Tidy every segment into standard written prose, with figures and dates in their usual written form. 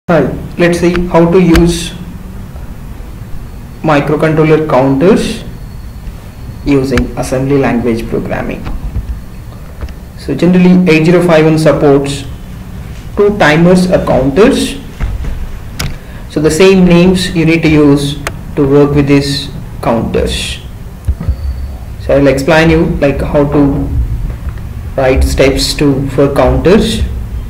Hi, let's see how to use microcontroller counters using assembly language programming. So generally 8051 supports two timers or counters. So the same names you need to use to work with these counters. So I'll explain you like how to write steps for counters.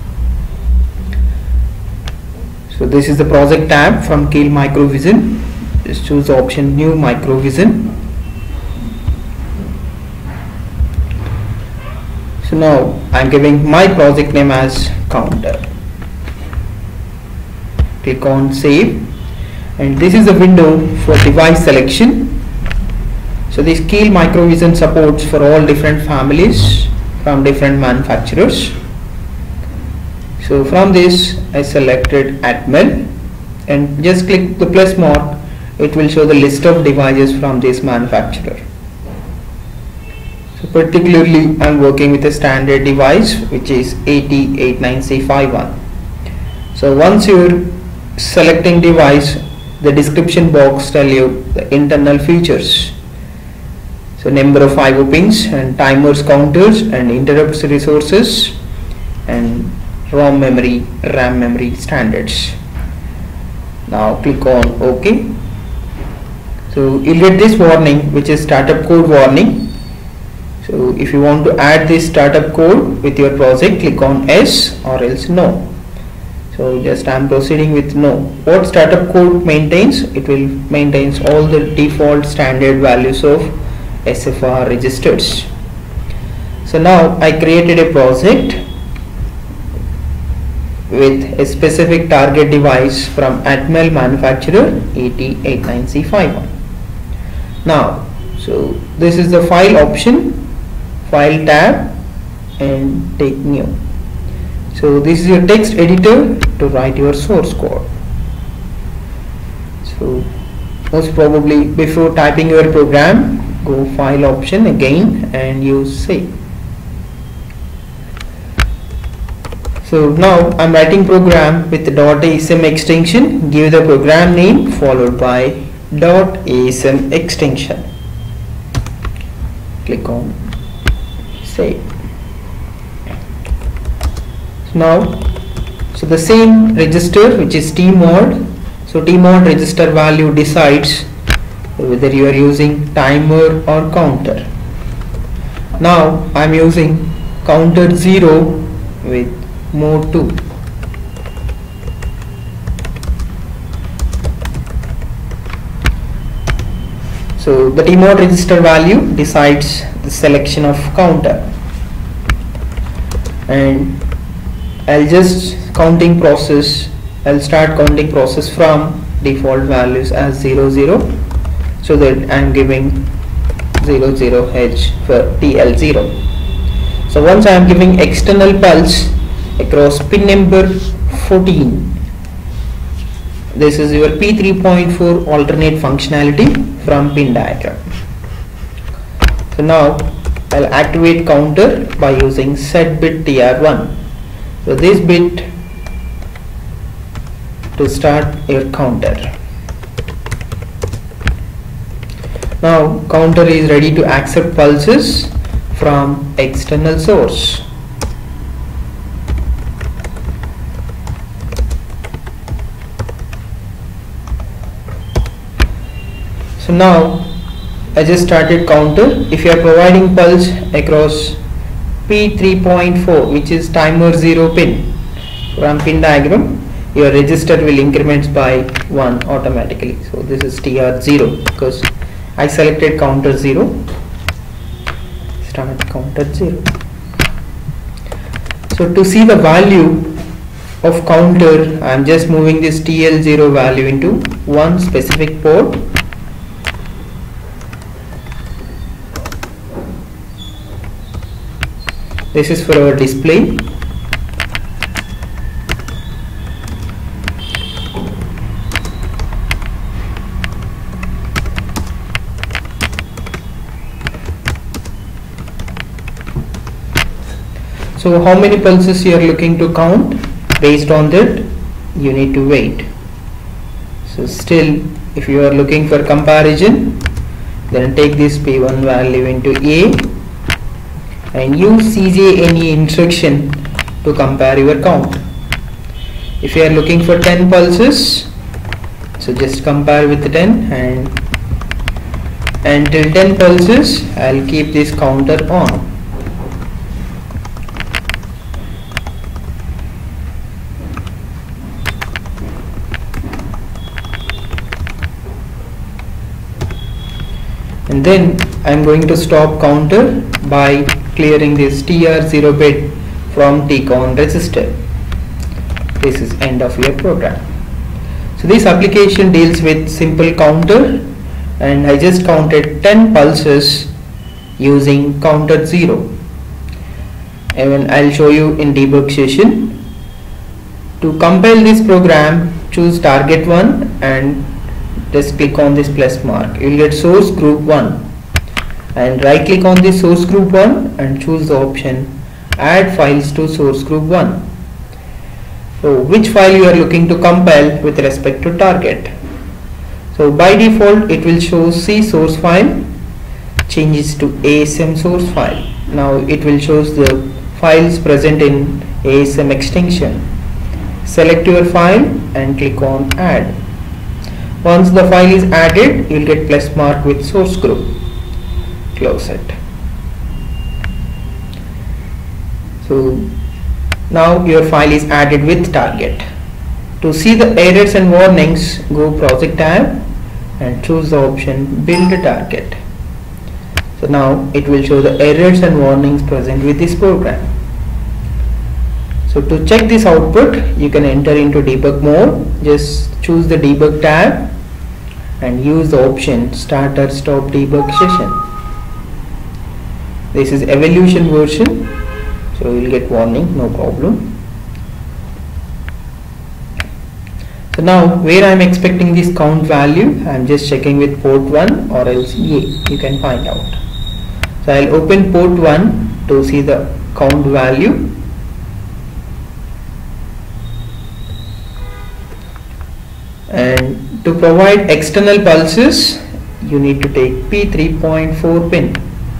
So this is the project tab from Keil Microvision. Just choose the option New Microvision. So now I am giving my project name as counter. Click on save, and this is a window for device selection. So this Keil Microvision supports for all different families from different manufacturers. So from this I selected Atmel and just click the plus mark. It will show the list of devices from this manufacturer. So particularly I am working with a standard device which is AT89C51. So once you're selecting device, the description box tell you the internal features. So number of IO pins and timers, counters and interrupts resources and ROM memory, RAM memory standards. Now click on OK. So you'll get this warning which is startup code warning. So if you want to add this startup code with your project, click on yes or else no. So just I am proceeding with no. What startup code maintains? It will maintains all the default standard values of SFR registers. So now I created a project with a specific target device from Atmel manufacturer AT89C51. Now, so this is the file option, file tab, and take new. So this is your text editor to write your source code. So most probably before typing your program, go file option again and use save. So now I am writing program with the .asm extension. Give the program name followed by .asm extension. Click on save. So the same register which is tmod. So tmod register value decides whether you are using timer or counter. Now I am using counter 0 with mode 2. So the tmod register value decides the selection of counter, and I'll just counting process. I'll start counting process from default values as 00, so that I'm giving 00H for TL0. So once I am giving external pulse across pin number 14, this is your P3.4 alternate functionality from pin diagram. So now I'll activate counter by using set bit TR1. So this bit to start your counter. Now counter is ready to accept pulses from external source. So now I just started counter. If you are providing pulse across P3.4, which is timer 0 pin from pin diagram, your register will increment by 1 automatically. So this is TR0 because I selected counter 0. Start counter 0. So to see the value of counter, I am just moving this TL0 value into one specific port. This is for our display. So how many pulses you are looking to count? Based on that you need to wait. So still, if you are looking for comparison, then take this P1 value into A and use CJNE instruction to compare your count. If you are looking for 10 pulses, so just compare with 10, and until 10 pulses I'll keep this counter on. And then I'm going to stop counter by clearing this TR0 bit from TCON register. This is end of your program. So this application deals with simple counter, and I just counted 10 pulses using counter 0. And I'll show you in debug session. To compile this program, choose target 1 and just click on this plus mark. You will get source group 1, and right click on this source group 1 and choose the option add files to source group 1. So which file you are looking to compile with respect to target. So by default it will show C source file, changes to ASM source file. Now it will show the files present in ASM extension. Select your file and click on add. Once the file is added, you will get plus mark with source group. Close it. So now your file is added with target. To see the errors and warnings, go project tab and choose the option build a target. So now it will show the errors and warnings present with this program. So to check this output, you can enter into debug mode. Just choose the debug tab and use the option start or stop debug session. This is evolution version, so you will get warning, no problem. So now where I am expecting this count value, I am just checking with port 1 or else A, you can find out. So I will open port 1 to see the count value. And to provide external pulses, you need to take P3.4 pin.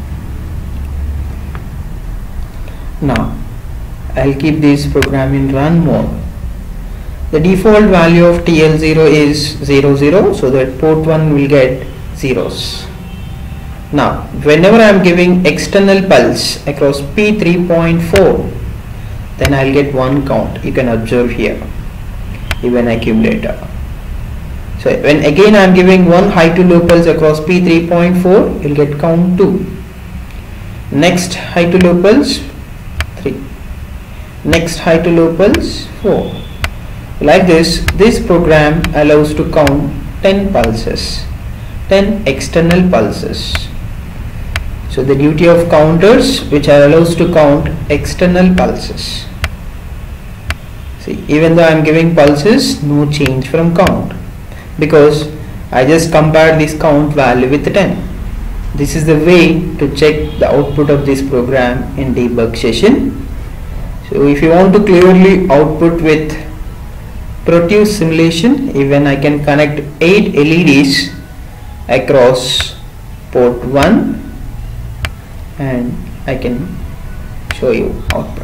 Now I'll keep this program in run mode. The default value of TL0 is 00, so that port 1 will get zeros. Now whenever I am giving external pulse across P3.4, then I'll get one count. You can observe here, even accumulator. So when again I am giving one high to low pulse across P3.4, you'll get count 2. Next high to low pulse 3. Next high to low pulse 4. Like this program allows to count 10 pulses, 10 external pulses. So the duty of counters which are allows to count external pulses. See, even though I am giving pulses, no change from count, because I just compared this count value with 10. This is the way to check the output of this program in debug session. So if you want to clearly output with Proteus simulation, even I can connect 8 LEDs across port 1 and I can show you output.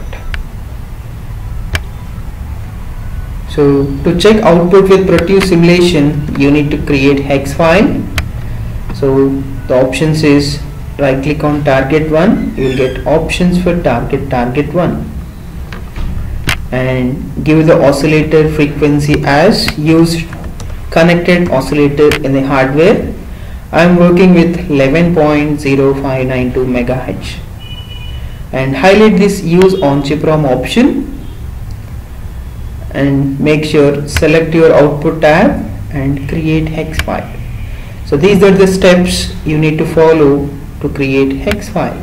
So to check output with Proteus simulation, you need to create hex file. So the options is right click on target 1, you will get options for target 1, and give the oscillator frequency as used connected oscillator in the hardware. I am working with 11.0592 MHz, and highlight this use on chip ROM option and make sure select your output tab and create hex file. So these are the steps you need to follow to create hex file.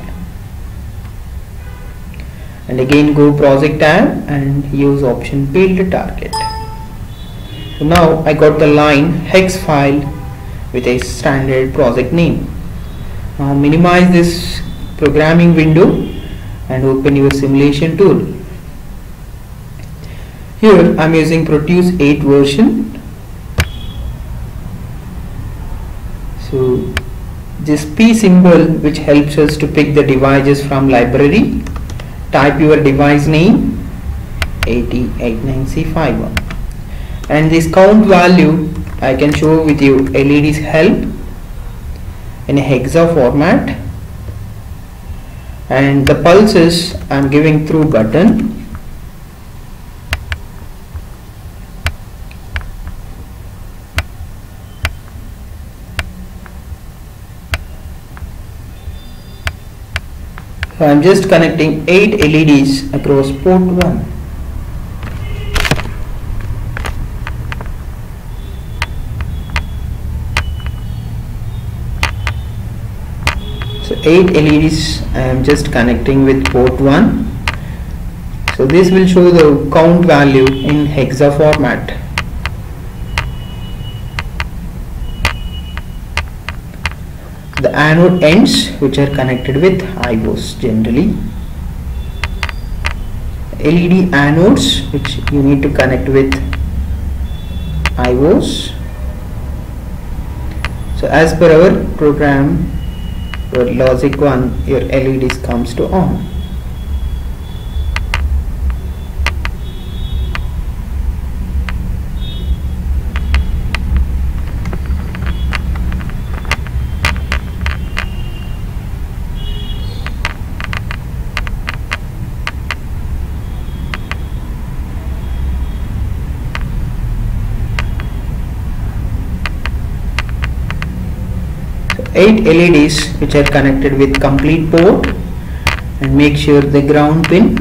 And again go project tab and use option build a target. So now I got the line hex file with a standard project name. Now minimize this programming window and open your simulation tool. Here I'm using Proteus 8 version. So this P symbol, which helps us to pick the devices from library. Type your device name 8089C51, and this count value I can show with you LED's help in a hexa format, and the pulses I'm giving through button. So I'm just connecting 8 LEDs across port 1. So 8 LEDs I am just connecting with port 1. So this will show the count value in hexa format. The anode ends, which are connected with IOs generally. LED anodes, which you need to connect with IOs. So as per our program, your logic 1, your LEDs comes to on. So 8 LEDs which are connected with complete port, and make sure the ground pin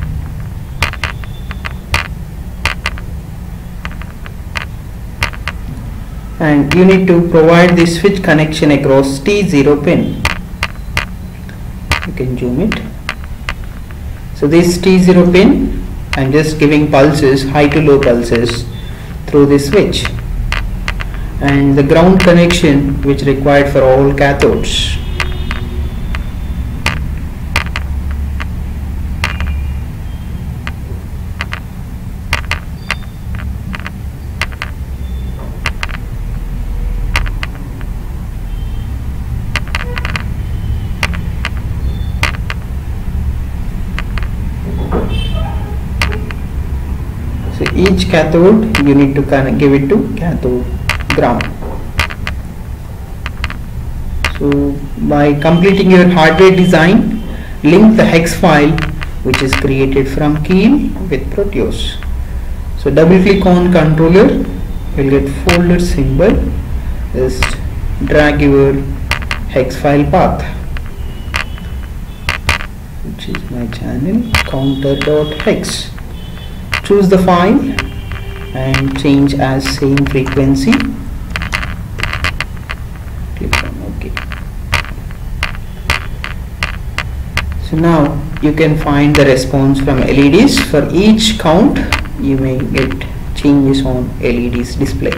and you need to provide the switch connection across T0 pin. You can zoom it. So this T0 pin, I'm just giving pulses, high to low pulses through this switch, and the ground connection which required for all cathodes. So each cathode you need to give it to cathode ground. So by completing your hardware design, link the hex file which is created from Keil with Proteus. So double click on controller, you'll get folder symbol. Just drag your hex file path, which is my channel counter.hex. Choose the file and change as same frequency. Click on OK. So now you can find the response from LEDs. For each count you may get changes on LEDs display.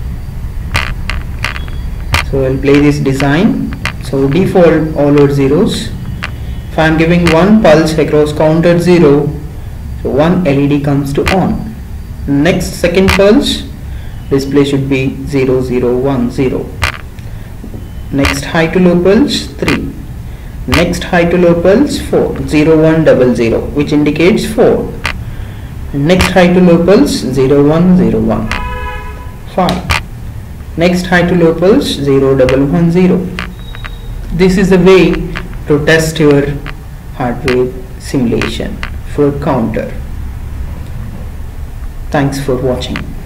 So I'll play this design. So default all are zeros. If I am giving one pulse across counter 0, so one LED comes to on. Next second pulse, display should be 0 0 1 0. Next high to low pulse 3. Next high to low pulse 4 0 1 0 0, which indicates 4. Next high to low pulse 0 1 0 1 5. Next high to low pulse 0 1 1 0. This is the way to test your hardware simulation for counter. Thanks for watching.